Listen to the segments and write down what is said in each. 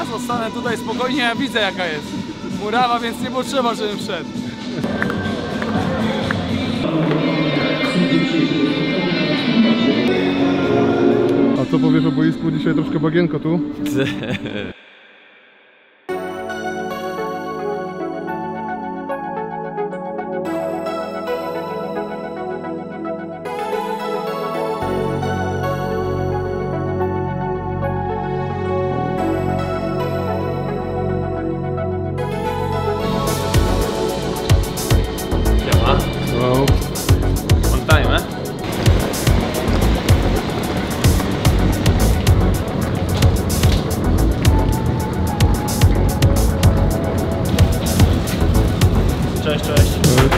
ja zostanę tutaj spokojnie, ja widzę jaka jest murawa, więc nie potrzeba, żebym wszedł. A co powiesz o boisku? Dzisiaj troszkę bagienko tu. Wow. On time, Cześć, cześć.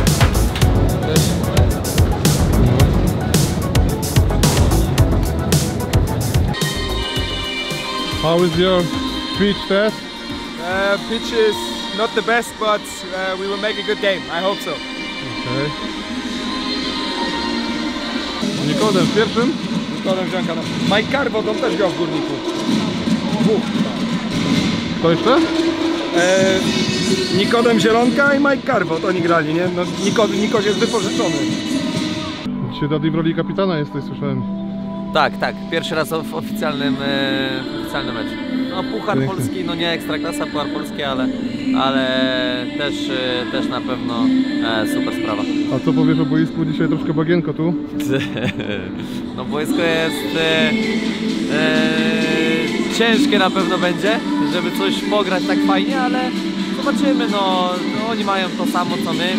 How is your pitch test? Pitch is not the best, but we will make a good game. I hope so. Okay. Nikodem w pierwszym? Nikodem Zianka. Mike Carvo, on też grał w Górniku. Kto jeszcze? Nikodem Zielonka i Mike Carvo, to oni grali, nie? No, Nikoś jest wypożyczony. Dzisiaj Daddy w roli kapitana jesteś, słyszałem. Tak, tak. Pierwszy raz w oficjalnym meczu. No Puchar Pięknie. Polski, no nie Ekstraklasa, Puchar Polski, ale też na pewno super sprawa. A co powiesz o boisku? Dzisiaj troszkę bagienko tu. No boisko jest ciężkie na pewno będzie, żeby coś pograć tak fajnie, ale zobaczymy, no oni mają to samo co my,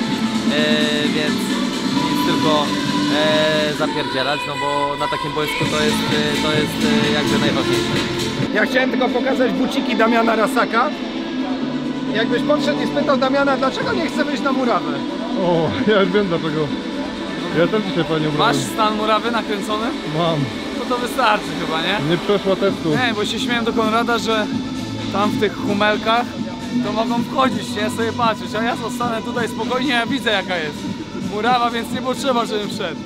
więc nic tylko zapierdzielać, no bo na takim boisku to jest jakby najważniejsze. Ja chciałem tylko pokazać buciki Damiana Rasaka. Jakbyś podszedł i spytał Damiana, dlaczego nie chce wyjść na murawę? O, ja już wiem dlaczego. Ja też dzisiaj fajnie ubrałem. Masz stan murawy nakręcony? Mam. To wystarczy chyba, nie? Nie przeszła testu. Nie, bo się śmiałem do Konrada, że tam w tych humelkach to mogą wchodzić, nie? Sobie patrzeć, a ja zostanę tutaj spokojnie, ja widzę jaka jest murawa, więc nie potrzeba, żebym wszedł.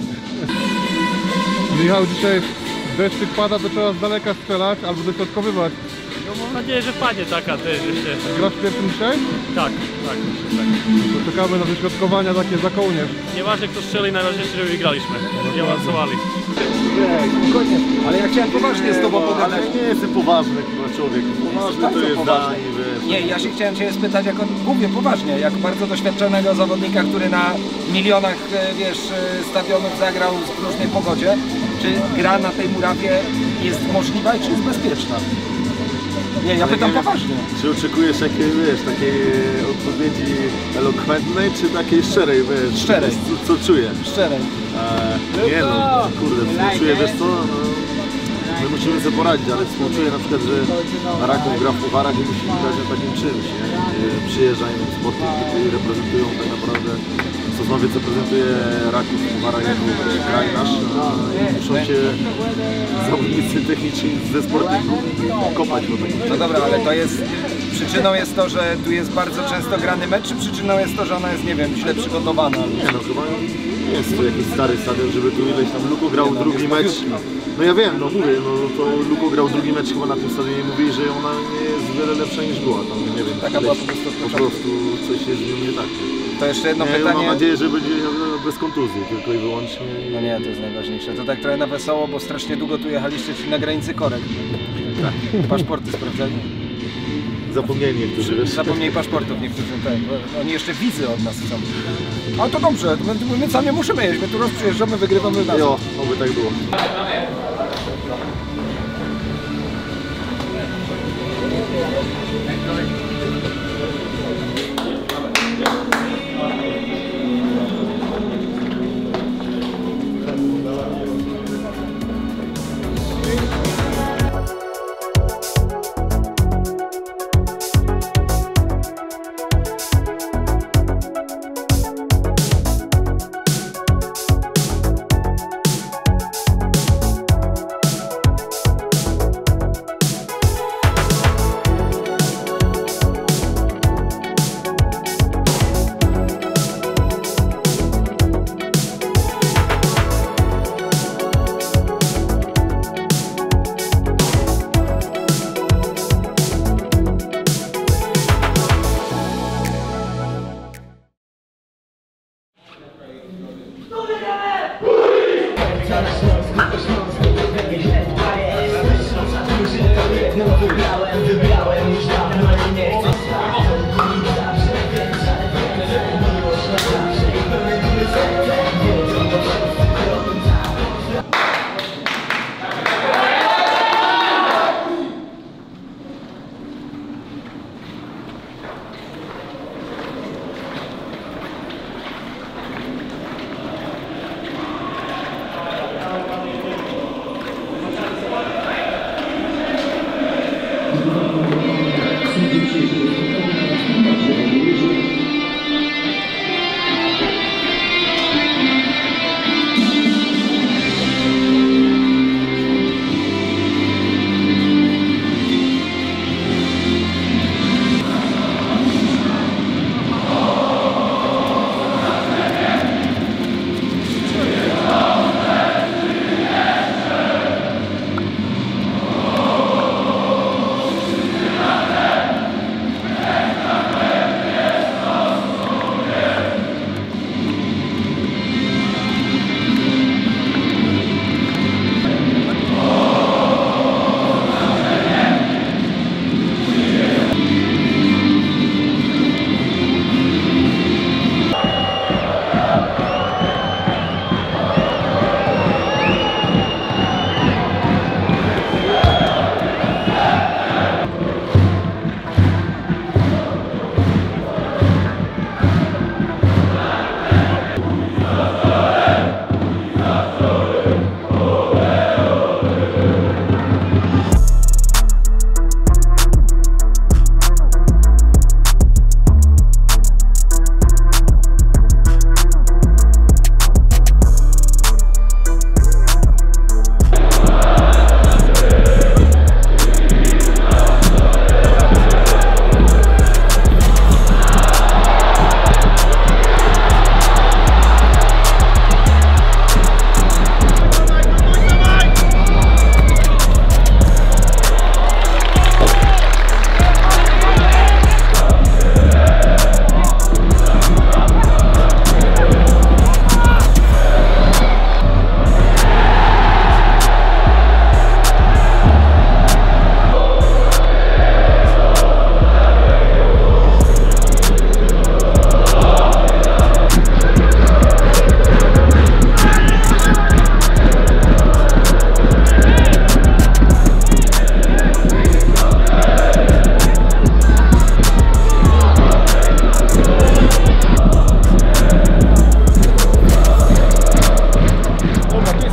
Michał, dzisiaj deszczyk pada, to trzeba z daleka strzelać albo dośrodkowywać. No mam nadzieję, że padnie taka też jeszcze. Grasz w pierwszym dzisiaj? Tak, tak, tak. To czekamy na dośrodkowania takie za kołnierz. Nieważne kto strzeli, najważniejsze, że wygraliśmy. Nie awansowali. Spokojnie, ale ja chciałem poważnie z tobą pogadać. Nie jestem poważny chyba człowiek. Poważny to jest Dani, wiesz. Nie, ja się chciałem cię spytać, jako, mówię poważnie, jako bardzo doświadczonego zawodnika, który na milionach, wiesz, stadionów zagrał w różnej pogodzie, czy gra na tej murawie jest możliwa i czy jest bezpieczna? Nie, ja pytam poważnie. Czy oczekujesz takiej odpowiedzi elokwentnej, czy takiej szczerej, wiesz? Szczerej. Co czuję? Szczerej. Nie no, kurde, współczuję, wiesz co? No, my musimy sobie poradzić, ale współczuję na przykład, że Raków gra w pucharach i musi grać na takim czymś, nie? Przyjeżdżają sportowcy, którzy reprezentują tak naprawdę Sosnowiec reprezentuje Raków w pucharach jako kraj nasz, i muszą się zawodnicy techniczni ze Sportingu kopać po takim. No dobra, ale to jest, przyczyną jest to, że tu jest bardzo często grany mecz, czy przyczyną jest to, że ona jest, nie wiem, źle przygotowana? Nie no, chyba nie jest to jakiś stary stadion, żeby tu ileś tam Luko grał drugi mecz. No ja wiem, no mówię, no to Luko grał drugi mecz chyba na tym stadionie i mówi, że ona nie jest wiele lepsza niż była. Tam nie wiem, Taka była po prostu coś jest z nią nie tak. To jeszcze jedno Ja pytanie. mam nadzieję, że będzie bez kontuzji, tylko i wyłącznie. No nie, to jest najważniejsze. To tak trochę na wesoło, bo strasznie długo tu jechaliście, czyli na granicy korek. Tak. Paszporty sprawdzali. Zapomnieli niektórzy, wiesz. Zapomnieli paszportów niektórzy, tak. Oni jeszcze wizy od nas chcą. Ale to dobrze, my sam nie musimy jeść, my tu raz przyjeżdżamy, wygrywamy razem. Jo, oby tak było.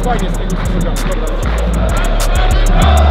fajnie z tego co zrobiłem. Dobra, lecimy.